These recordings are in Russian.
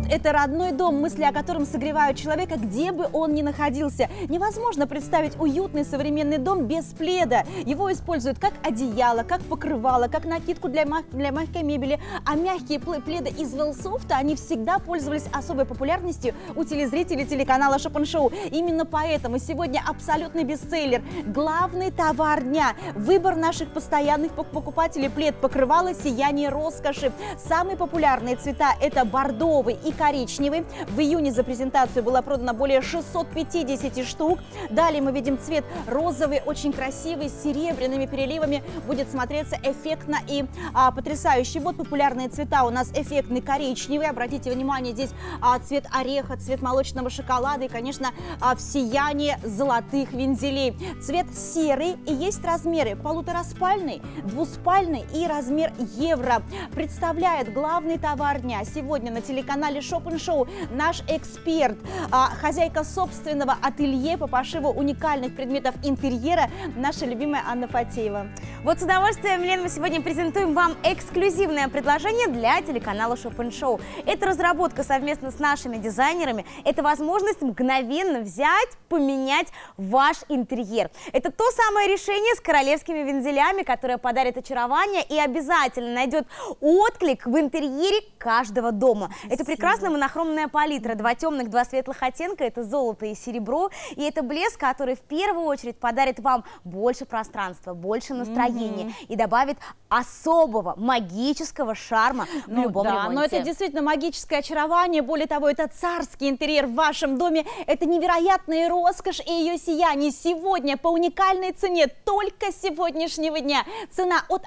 это родной дом, мысли о котором согревают человека, где бы он ни находился. Невозможно представить уютный современный дом без пледа. Его используют как одеяло, как покрывало, как накидку для мягкой мебели. А мягкие пледы из Велсофта, они всегда пользовались особой популярностью у телезрителей телеканала Shop & Show. Именно поэтому сегодня абсолютный бестселлер. Главный товар дня. Выбор наших постоянных покупателей плед, покрывало, сияние роскоши. Самые популярные цвета – это бордовый и коричневый. В июне за презентацию было продано более 650 штук. Далее мы видим цвет розовый, очень красивый, с серебряными переливами. Будет смотреться эффектно и потрясающе. Вот популярные цвета у нас: эффектный коричневый. Обратите внимание, здесь цвет ореха, цвет молочного шоколада и, конечно, в сиянии золотых вензелей. Цвет серый, и есть размеры: полутораспальный, двуспальный и размер евро. Представляет главный товар дня сегодня на телеканале Shop & Show наш эксперт, хозяйка собственного ателье по пошиву уникальных предметов интерьера, наша любимая Анна Фатеева. Вот с удовольствием, Лен, мы сегодня презентуем вам эксклюзивное предложение для телеканала Shop & Show. Это разработка совместно с нашими дизайнерами. Это возможность мгновенно взять, поменять ваш интерьер. Это то самое решение с королевскими вензелями, которое подарит очарование и обязательно найдет отклик в интерьере каждого дома. Спасибо. Это прекрасная монохромная палитра. Два темных, два светлых оттенка. Это золото и серебро. И это блеск, который в первую очередь подарит вам больше пространства, больше настроения и добавит особого магического шарма в любом ремонте. Но это действительно магическое очарование. Более того, это царский интерьер в вашем доме. Это невероятная роскошь и ее сияние. Сегодня по уникальной цене, только с сегодняшнего дня. Цена от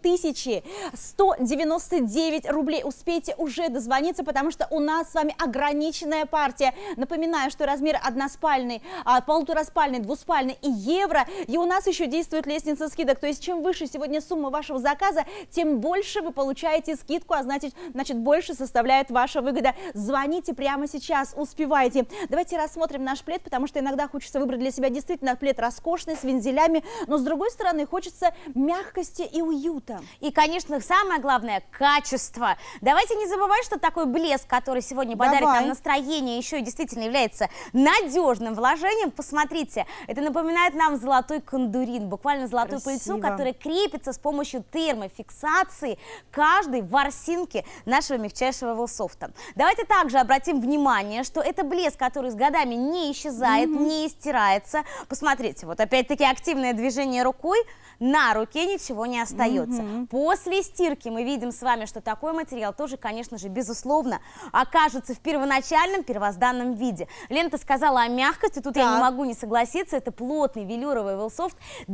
1199 рублей. Успейте уже дозвониться, потому что у нас с вами ограниченная партия. Напоминаю, что размер односпальный, полутораспальный, двуспальный и евро. И у нас еще действует лестница скидок. То есть чем выше сегодня сумма вашего заказа, тем больше вы получаете скидку, а значит больше составляет ваша выгода. Звоните прямо сейчас, успевайте. Давайте рассмотрим наш плед, потому что иногда хочется выбрать для себя действительно плед роскошный, с вензелями, но с другой стороны хочется мягкости и уюта. И, конечно, самое главное – качество. Давайте не забывать, что такой блеск, который сегодня подарит нам настроение, еще и действительно является надежным вложением. Посмотрите, это напоминает нам золотой кондурин, буквально золотую пыльцу, которая крепится с помощью термофиксации каждой ворсинки нашего мягчайшего Велсофта. Давайте также обратим внимание, что это блеск, который с годами не исчезает, не стирается. Посмотрите, вот опять-таки активное движение рукой, на руке ничего не остается. После стирки мы видим с вами, что такой материал тоже, конечно же, безусловно, окажется в первоначальном, первозданном виде. Лента сказала о мягкости, тут я не могу не согласиться, это плотный велюровый Велсофт,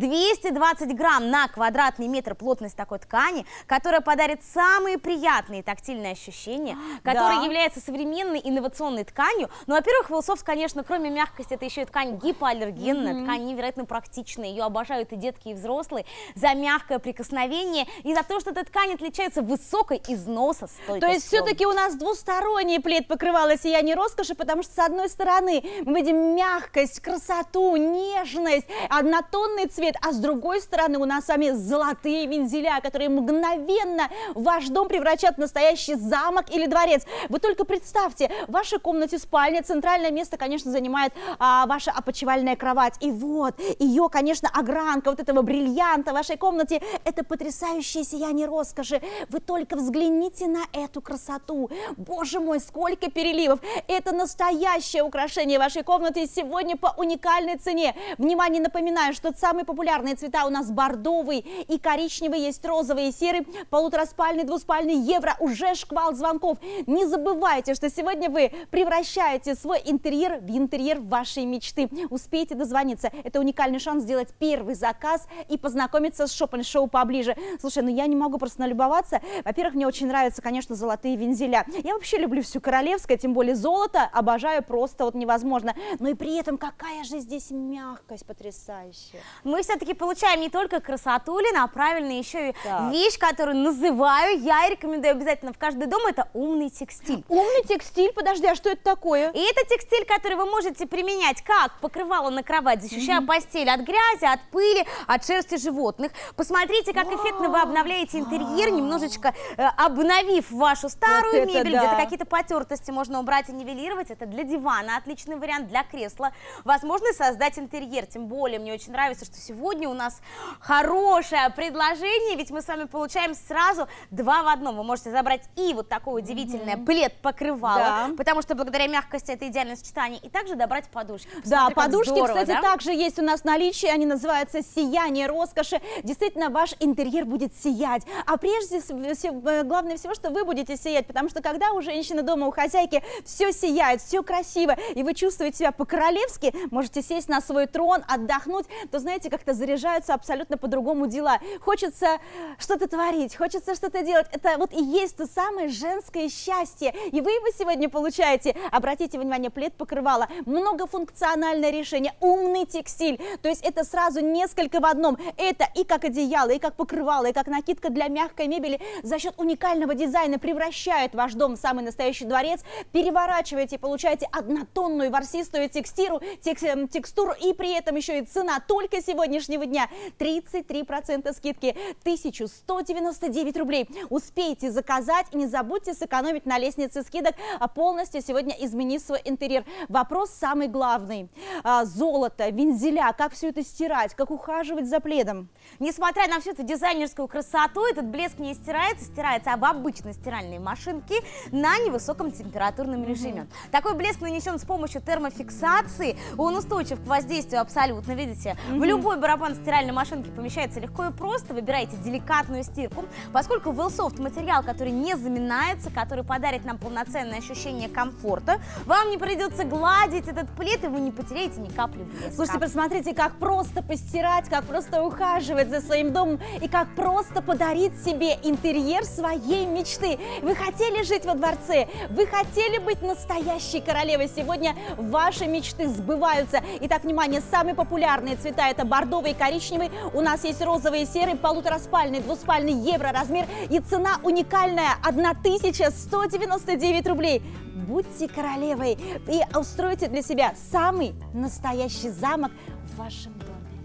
220 грамм на квадратный метр плотность такой ткани, которая подарит самые приятные тактильные ощущения, которая является современной инновационной тканью. Ну, во-первых, Велсофт, конечно, кроме мягкости, это еще и ткань гипоаллергенная, ткань невероятно практичная, ее обожают и детки, и взрослые, за мягкое прикосновение и за то, что эта ткань отличается высокой износостойкостью. То есть все-таки у нас двусторонний плед покрывало сияние роскоши, потому что с одной стороны мы видим мягкость, красоту, нежность, однотонный цвет, а с другой стороны у нас с вами золотые вензеля, которые мгновенно ваш дом превращат в настоящий замок или дворец. Вы только представьте, в вашей комнате спальня, центральное место, конечно, занимает ваша опочивальная кровать. И вот ее, конечно, огранка вот этого бриллианта в вашей комнате, это потрясающее сияние роскоши. Вы только взгляните на эту красоту. Боже мой, сколько переливов. Это настоящее украшение вашей комнаты сегодня по уникальной цене. Внимание, напоминаю, что самые популярные цвета у нас бордовый и коричневый, есть розовый и серый, полутораспальный, двуспальный, евро, уже шквал звонков. Не забывайте, что сегодня вы превращаете свой интерьер в интерьер вашей мечты. Успейте дозвониться. Это уникальный шанс сделать первый заказ и познакомиться с Shop & Show поближе. Слушай, ну я не могу просто налюбоваться. Во-первых, мне очень нравятся, конечно, золотые вензеля. Я вообще люблю все королевское, тем более золото, обожаю просто вот невозможно. Но и при этом какая же здесь мягкость потрясающая. Мы все-таки получаем не только красоту, Лена, а правильно еще и вещь, которую называю я и рекомендую обязательно в каждый дом, это умный текстиль. Умный текстиль? Подожди, а что это такое? И это текстиль, который вы можете применять как покрывало на кровать, защищая постель от грязи, от пыли, от шерсти животных. Посмотрите, как эффектно вы обновляете интерьер, немножечко обновив вашу старую мебель, где-то какие-то какие-то потертости можно убрать и нивелировать. Это для дивана отличный вариант, для кресла. Возможно создать интерьер. Тем более мне очень нравится, что сегодня у нас хорошее предложение, ведь мы с вами получаем сразу 2 в 1. Вы можете забрать и вот такое удивительное плед-покрывало, потому что благодаря мягкости это идеальное сочетание, и также добрать подушки. Да, подушки, здорово, кстати, также есть у нас в наличии, они называются «Сияние роскоши». Действительно, ваш интерьер будет сиять. А прежде всего, главное всего, что вы будете сиять, потому что когда у женщины дома, у хозяйки все сияет, все красиво, и вы чувствуете себя по-королевски, можете сесть на свой трон, отдохнуть, то, знаете, как-то заряжаются абсолютно по-другому дела. Хочется что-то творить, хочется что-то делать. Это вот и есть то самое женское счастье. И вы его сегодня получаете. Обратите внимание, плед-покрывало, многофункциональное решение, умный текстиль. То есть это сразу несколько в одном. Это и как одеяло, и как покрывало, и как накидка для мягкой мебели. За счет уникального дизайна превращает ваш дом в самый настоящий дворец. Переворачиваете, получаете однотонную ворсистую текстуру, и при этом еще и цена только сегодняшнего дня 33% скидки, 1199 рублей. Успейте заказать и не забудьте сэкономить на лестнице скидок, полностью сегодня изменив свой интерьер. Вопрос самый главный. Золото, вензеля, как все это стирать, как ухаживать за пледом. Несмотря на всю эту дизайнерскую красоту, этот блеск не стирается об обычной стиральной машинке на невысоком температурном режиме. Такой блеск нанесен с помощью термофиксации, он устойчив к воздействию абсолютно, видите. В любой барабан стиральной машинки помещается легко и просто, выбирайте деликатную стирку, поскольку Велсофт материал, который не заминается, который подарит нам полноценное ощущение комфорта, вам не придется гладить этот плед, и вы не потеряете ни капли блеска. Слушайте, посмотрите, как просто постирать, как просто ухаживать за своим домом и как просто подарить себе интерьер своей мечты. Вы хотели жить во дворце, вы хотели быть настоящей королевой. Сегодня ваши мечты сбываются. Итак, внимание, самые популярные цвета — это бордовый и коричневый. У нас есть розовый и серый, полутораспальный, двуспальный, евро размер. И цена уникальная — 1199 рублей. Будьте королевой и устройте для себя самый настоящий замок в вашем доме.